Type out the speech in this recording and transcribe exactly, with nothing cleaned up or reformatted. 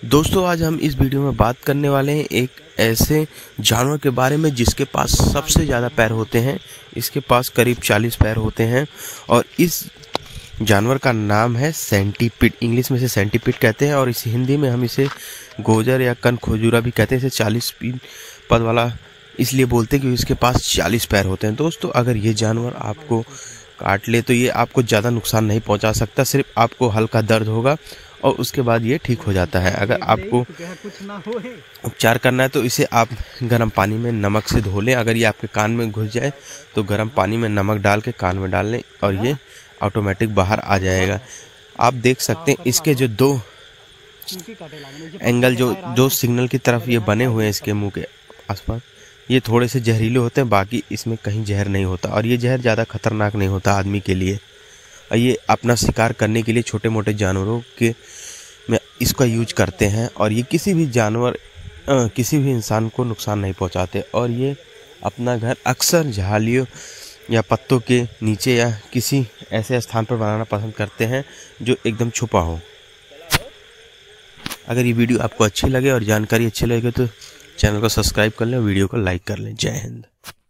दोस्तों आज हम इस वीडियो में बात करने वाले हैं एक ऐसे जानवर के बारे में जिसके पास सबसे ज़्यादा पैर होते हैं। इसके पास करीब चालीस पैर होते हैं और इस जानवर का नाम है सेंटीपीड। इंग्लिश में इसे सेंटीपीड कहते हैं और इस हिंदी में हम इसे गोजर या कनखजूरा भी कहते हैं। इसे चालीस पद वाला इसलिए बोलते हैं क्योंकि इसके पास चालीस पैर होते हैं। दोस्तों अगर ये जानवर आपको काट ले तो ये आपको ज़्यादा नुकसान नहीं पहुंचा सकता, सिर्फ आपको हल्का दर्द होगा और उसके बाद ये ठीक हो जाता है। अगर आपको उपचार करना है तो इसे आप गर्म पानी में नमक से धो लें। अगर ये आपके कान में घुस जाए तो गर्म पानी में नमक डाल के कान में डाल लें और ये ऑटोमेटिक बाहर आ जाएगा। आप देख सकते हैं इसके जो दो एंगल जो दो सिग्नल की तरफ ये बने हुए हैं इसके मुंह के आसपास, ये थोड़े से जहरीले होते हैं, बाकी इसमें कहीं जहर नहीं होता और ये जहर ज़्यादा खतरनाक नहीं होता आदमी के लिए। और ये अपना शिकार करने के लिए छोटे मोटे जानवरों के में इसका यूज करते हैं और ये किसी भी जानवर आ, किसी भी इंसान को नुकसान नहीं पहुंचाते। और ये अपना घर अक्सर झाड़ियों या पत्तों के नीचे या किसी ऐसे स्थान पर बनाना पसंद करते हैं जो एकदम छुपा हो। अगर ये वीडियो आपको अच्छी लगे और जानकारी अच्छी लगे तो चैनल को सब्सक्राइब कर लें, वीडियो को लाइक कर लें। जय हिंद।